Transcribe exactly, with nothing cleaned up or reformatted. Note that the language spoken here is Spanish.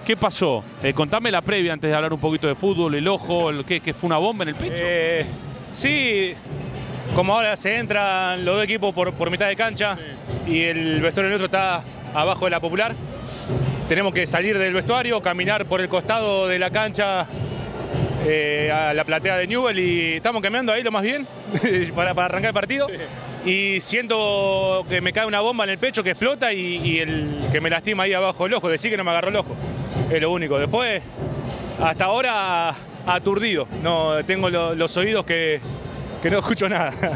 ¿Qué pasó? Eh, contame la previa antes de hablar un poquito de fútbol, el ojo, el, ¿qué, ¿qué fue una bomba en el pecho? Eh, sí, como ahora se entran los dos equipos por, por mitad de cancha sí. y el vestuario del otro está abajo de la Popular, tenemos que salir del vestuario, caminar por el costado de la cancha eh, a la platea de Newell y estamos caminando ahí lo más bien para, para arrancar el partido. Sí. Y siento que me cae una bomba en el pecho que explota y, y el que me lastima ahí abajo el ojo, decir que no me agarró el ojo, es lo único. Después, hasta ahora, aturdido, no tengo lo, los oídos que, que no escucho nada.